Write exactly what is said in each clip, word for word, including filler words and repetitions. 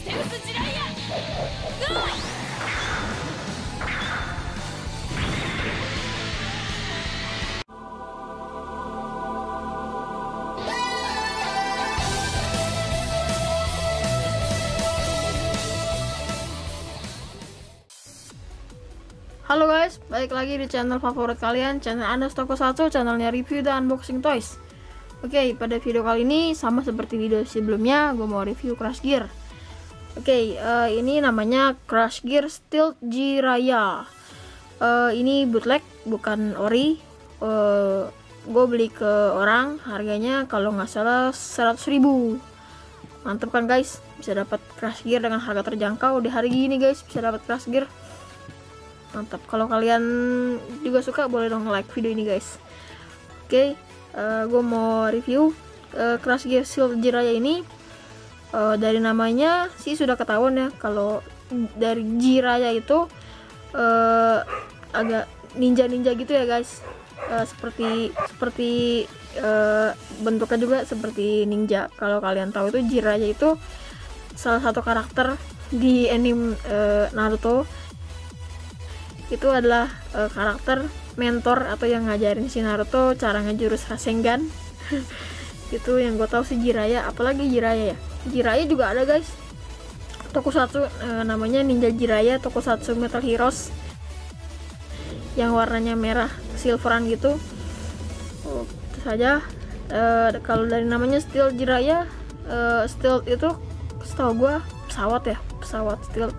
Halo guys, balik lagi di channel favorit kalian, channel Anas Tokusatsu, channelnya review dan unboxing toys. Oke, pada video kali ini sama seperti video sebelumnya, gue mau review Crush Gear. Oke, uh, ini namanya Crush Gear Stealth Jiraiya. Uh, ini bootleg, bukan ori. Uh, gue beli ke orang, harganya kalau nggak salah seratus ribu. Mantep kan guys, bisa dapat Crush Gear dengan harga terjangkau di hari gini guys, bisa dapat Crush Gear. Mantap. Kalau kalian juga suka, boleh dong like video ini guys. Oke, okay, uh, gue mau review uh, Crush Gear Stealth Jiraiya ini. Uh, dari namanya sih sudah ketahuan ya, kalau dari Jiraiya itu uh, agak ninja-ninja gitu ya guys. Uh, seperti seperti uh, bentuknya juga seperti ninja. Kalau kalian tahu itu Jiraiya itu salah satu karakter di anime uh, Naruto. Itu adalah uh, karakter mentor atau yang ngajarin si Naruto cara ngejurus Rasengan. Itu yang gue tahu si Jiraiya. Apalagi Jiraiya ya, Jiraiya juga ada guys, tokusatsu uh, namanya Ninja Jiraiya Tokusatsu Metal Heroes, yang warnanya merah silveran gitu. Oh, itu saja. Uh, kalau dari namanya Stealth Jiraiya, uh, Stealth itu setahu gue pesawat ya, pesawat stealth.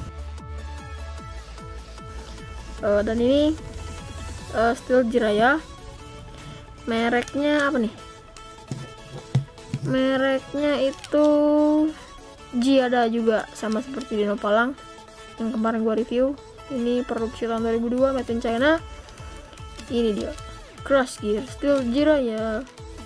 Uh, dan ini uh, Stealth Jiraiya, mereknya apa nih? Mereknya itu Giada juga, sama seperti Dino Palang yang kemarin gua review. Ini produksi tahun dua ribu dua, made in China. Ini dia Crush Gear Stealth Jiraiya.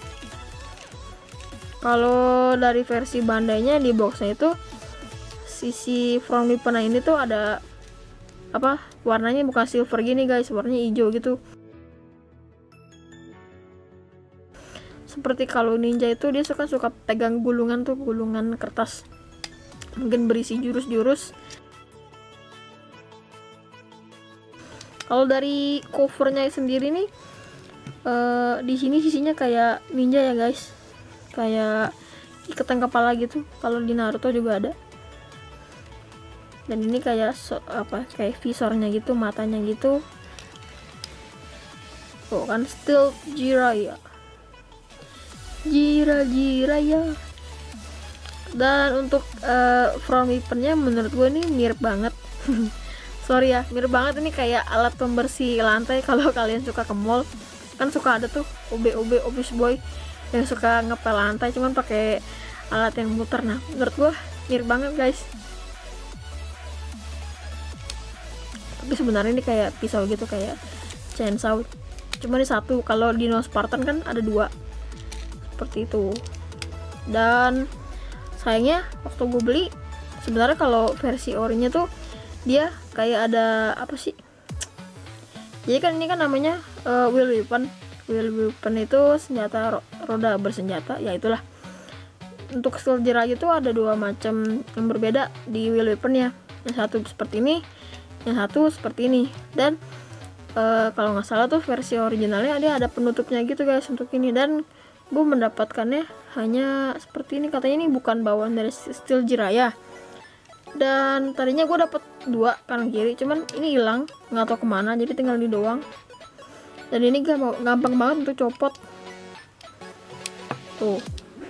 Kalau dari versi Bandainya di boxnya itu sisi front weapon ini tuh ada apa, warnanya bukan silver gini guys, warnanya hijau gitu. Seperti kalau ninja itu dia suka suka pegang gulungan tuh, gulungan kertas, mungkin berisi jurus-jurus. Kalau dari covernya sendiri nih, uh, di sini sisinya kayak ninja ya guys, kayak ikatan kepala gitu. Kalau di Naruto juga ada. Dan ini kayak so, apa kayak visornya gitu, matanya gitu. Tuh kan, Stealth Jiraiya, Jira Jiraiya. Dan untuk uh, front weaponnya menurut gue ini mirip banget. Sorry ya, mirip banget. Ini kayak alat pembersih lantai. Kalau kalian suka ke mall, kan suka ada tuh O B O B office boy yang suka ngepel lantai cuman pakai alat yang muter. Nah, menurut gue mirip banget guys. Tapi sebenarnya ini kayak pisau gitu, kayak chainsaw, cuma ini satu. Kalau Dino Spartan kan ada dua, seperti itu. Dan sayangnya waktu gue beli, sebenarnya kalau versi orinya tuh dia kayak ada apa sih, jadi kan ini kan namanya uh, wheel weapon. Wheel weapon itu senjata ro roda bersenjata, ya itulah. Untuk Stealth Jiraiya itu ada dua macam yang berbeda di wheel weaponnya. Yang satu seperti ini, yang satu seperti ini. Dan uh, kalau nggak salah tuh versi originalnya dia ada penutupnya gitu guys untuk ini. Dan gue mendapatkannya hanya seperti ini. Katanya ini bukan bawaan dari Stealth Jiraiya. Dan tadinya gue dapet dua kanan kiri, cuman ini hilang, nggak tahu kemana, jadi tinggal di doang. Dan ini gampang banget untuk copot. Tuh,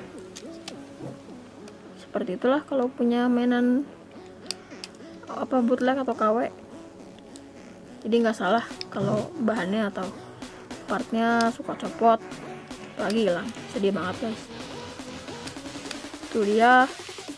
seperti itulah kalau punya mainan apa bootleg atau K W. Jadi nggak salah kalau bahannya atau partnya suka copot, lagi hilang, sedih banget guys. Itu dia.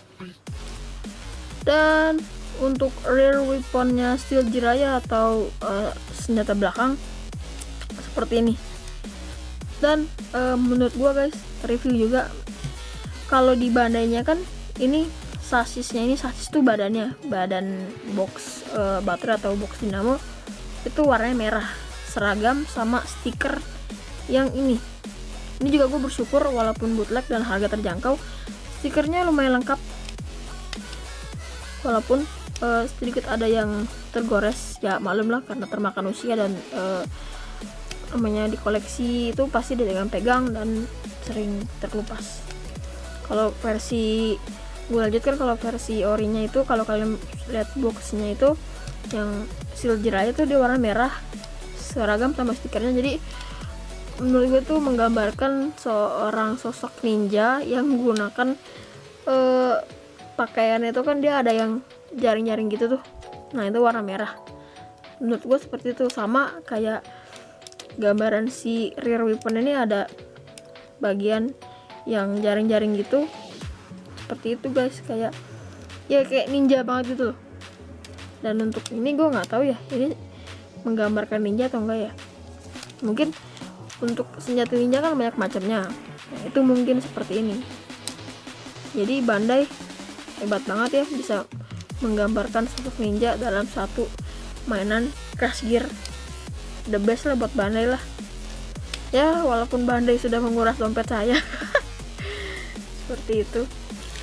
Dan untuk rear weaponnya Stealth Jiraiya atau uh, senjata belakang seperti ini. Dan uh, menurut gua guys, review juga, kalau di Bandainya kan ini sasisnya, ini sasis tuh badannya, badan box uh, baterai atau box dinamo itu warnanya merah, seragam sama stiker yang ini. Ini juga gue bersyukur walaupun bootleg dan harga terjangkau, stikernya lumayan lengkap. walaupun uh, sedikit ada yang tergores, ya maklum lah karena termakan usia dan uh, namanya di koleksi itu pasti dipegang-pegang dan sering terkelupas. Kalau versi gue lanjutkan, kalau versi orinya itu kalau kalian lihat boxnya itu yang seal Jiraiya itu dia warna merah seragam sama stikernya, jadi menurut gue tuh menggambarkan seorang sosok ninja yang menggunakan uh, pakaiannya itu kan dia ada yang jaring-jaring gitu tuh, nah itu warna merah. Menurut gue seperti itu, sama kayak gambaran si rear weapon ini ada bagian yang jaring-jaring gitu, seperti itu guys, kayak ya kayak ninja banget gitu loh. Dan untuk ini gue nggak tahu ya ini menggambarkan ninja atau enggak ya, mungkin untuk senjata ninja kan banyak macamnya, nah, itu mungkin seperti ini. Jadi Bandai hebat banget ya bisa menggambarkan sosok ninja dalam satu mainan Crash Gear. The best lah buat Bandai lah ya, walaupun Bandai sudah menguras dompet saya. Seperti itu.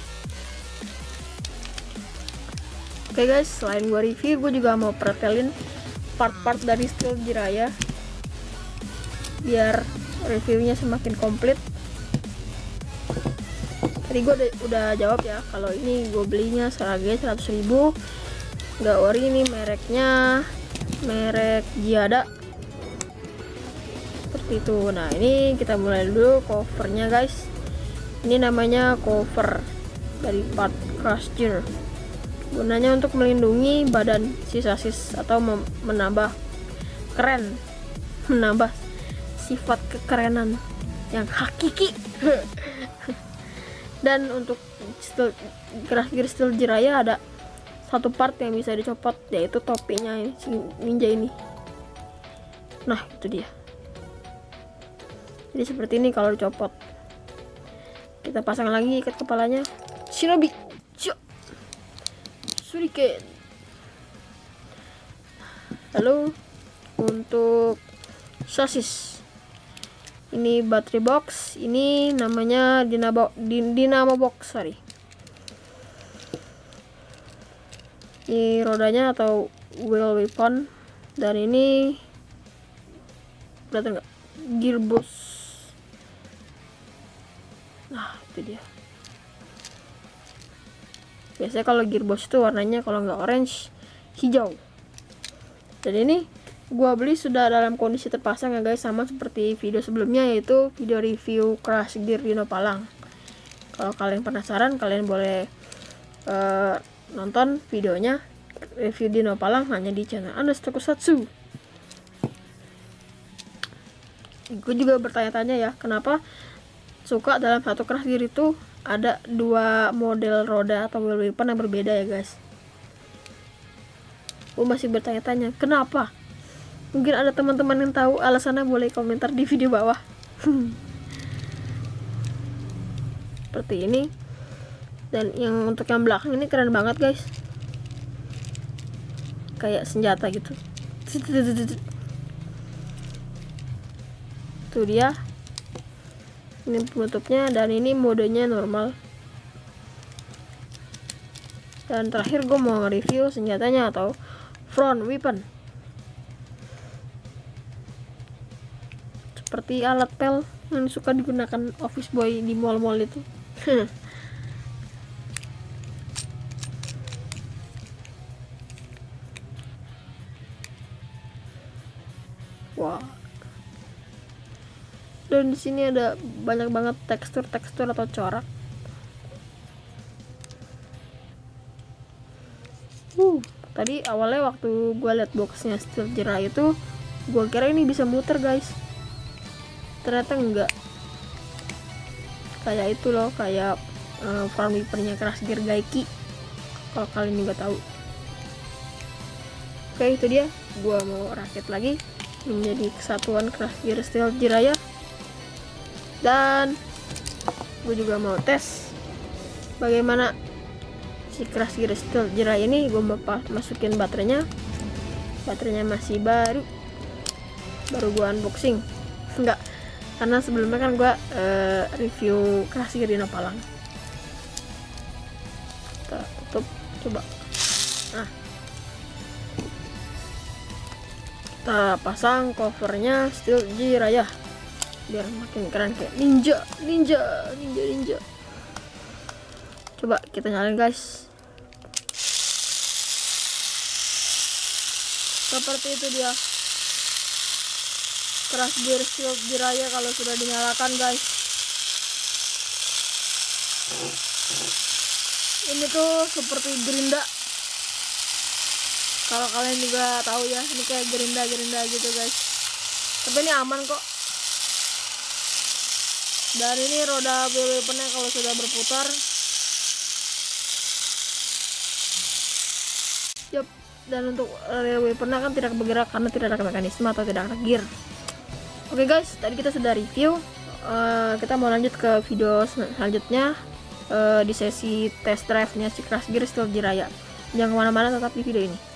Oke okay guys, selain gue review, gue juga mau pretelin part-part dari Steel Jiraiya biar reviewnya semakin komplit. Tadi gue udah, udah jawab ya, kalau ini gue belinya seharga seratus ribu, nggak ori, ini mereknya merek Giada, seperti itu. Nah ini kita mulai dulu covernya guys. Ini namanya cover dari part Crash Gear, gunanya untuk melindungi badan si sasis atau menambah keren, menambah sifat kekerenan yang hakiki. Dan untuk Steel, Crash Gear Steel Jiraiya ada satu part yang bisa dicopot, yaitu topinya ini, si ninja ini. Nah itu dia, jadi seperti ini kalau dicopot. Kita pasang lagi ikat kepalanya Shinobi Shuriken. Lalu untuk sasis, ini battery box, ini namanya Dynamo, Dynamo box, sorry. Ini rodanya atau wheel weapon, dan ini kelihatan nggak, gearbox. Nah itu dia. Biasanya kalau gearbox itu warnanya kalau nggak orange, hijau. Dan ini gua beli sudah dalam kondisi terpasang ya guys, sama seperti video sebelumnya, yaitu video review Crash Gear Dino Palang. Kalau kalian penasaran, kalian boleh uh, nonton videonya review Dino Palang hanya di channel Anas Tokusatsu. Gue juga bertanya-tanya ya, kenapa suka dalam satu Crash Gear itu ada dua model roda atau wheel weapon yang berbeda ya guys. Gue masih bertanya-tanya kenapa. Mungkin ada teman-teman yang tahu alasannya, boleh komentar di video bawah. Seperti ini. Dan yang untuk yang belakang ini keren banget guys, kayak senjata gitu. Itu dia, ini penutupnya, dan ini modenya normal. Dan terakhir gue mau nge-review senjatanya atau front weapon, seperti alat pel yang suka digunakan office boy di mall-mall itu. Wah, dan di sini ada banyak banget tekstur-tekstur atau corak. Uh, tadi awalnya waktu gue liat boxnya Steel Jiraiya itu, gue kira ini bisa muter guys. Ternyata enggak. Kayak itu loh, kayak uh, front weaponnya Crash Gear Gaiki, kalau kalian juga tahu. Oke itu dia, gue mau rakit lagi menjadi kesatuan Crash Gear Steel Jiraiya. Dan gue juga mau tes bagaimana si Crash Gear Steel Jiraiya ini. Gue mau masukin baterainya, baterainya masih baru, baru gue unboxing. Enggak, karena sebelumnya kan gue uh, review Crash Gear Dino Palang. Kita tutup, coba. Nah, kita pasang covernya Steel Jiraiya biar makin keren kayak ninja, ninja, ninja, ninja. Coba kita nyalain guys. Seperti itu dia Crash Gear Steel Jiraiya kalau sudah dinyalakan guys. Ini tuh seperti gerinda. Kalau kalian juga tahu ya, ini kayak gerinda-gerinda gitu guys. Tapi ini aman kok. Dan ini roda weaponnya kalau sudah berputar, yup. Dan untuk roda weaponnya kan tidak bergerak karena tidak ada mekanisme atau tidak ada gear. Oke guys, tadi kita sudah review. Uh, kita mau lanjut ke video selanjutnya uh, di sesi test drive-nya si Crash Gear Steel Jiraiya. Jangan kemana-mana, tetap di video ini.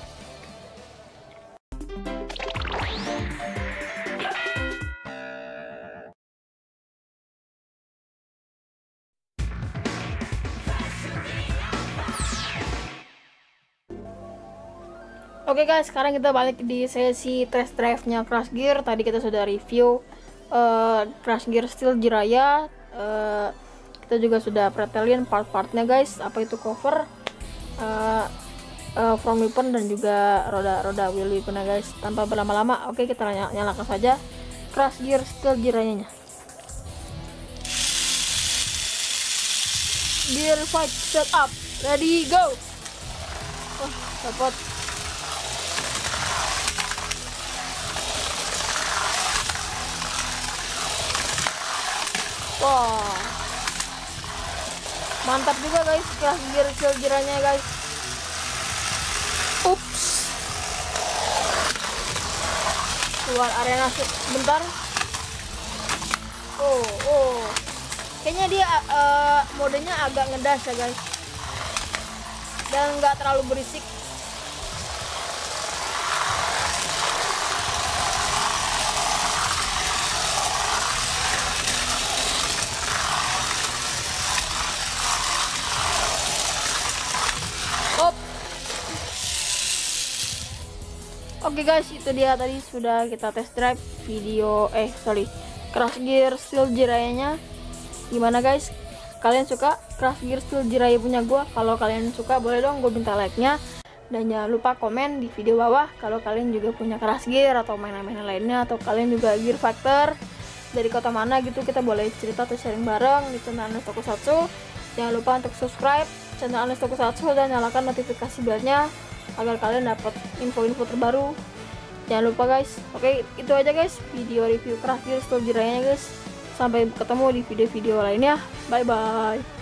Oke guys, sekarang kita balik di sesi test drive-nya Crash Gear. Tadi kita sudah review uh, Crash Gear Steel Jiraiya. Uh, kita juga sudah pretelin part-partnya guys. Apa itu cover, uh, uh, front weapon dan juga roda-roda wheel weaponnya guys. Tanpa berlama-lama, oke kita ny nyalakan saja Crash Gear Steel Jiraiya-nya. Gear fight set up, ready go. Oh, dapat. Wah, mantap juga guys Crash Gear Steel Jiraiya guys. Ups, keluar arena sebentar. Oh, oh, kayaknya dia uh, modenya agak ngedas ya guys, dan nggak terlalu berisik. Oke guys, itu dia tadi sudah kita test drive video eh sorry Crash Gear Steel Jiraiya-nya. Gimana guys? Kalian suka Crash Gear Steel Jiraiya punya gua? Kalau kalian suka boleh dong gue minta like-nya. Dan jangan lupa komen di video bawah kalau kalian juga punya Crash Gear atau mainan-mainan lainnya, atau kalian juga Gear Fighter dari kota mana gitu. Kita boleh cerita atau sharing bareng di channel Anes Tokusatsu. Jangan lupa untuk subscribe channel Anes Tokusatsu dan nyalakan notifikasi belnya agar kalian dapat info-info terbaru. Jangan lupa guys. Oke, itu aja guys video review Crash Gear Steel Jiraiya guys. Sampai ketemu di video-video lainnya. Bye bye.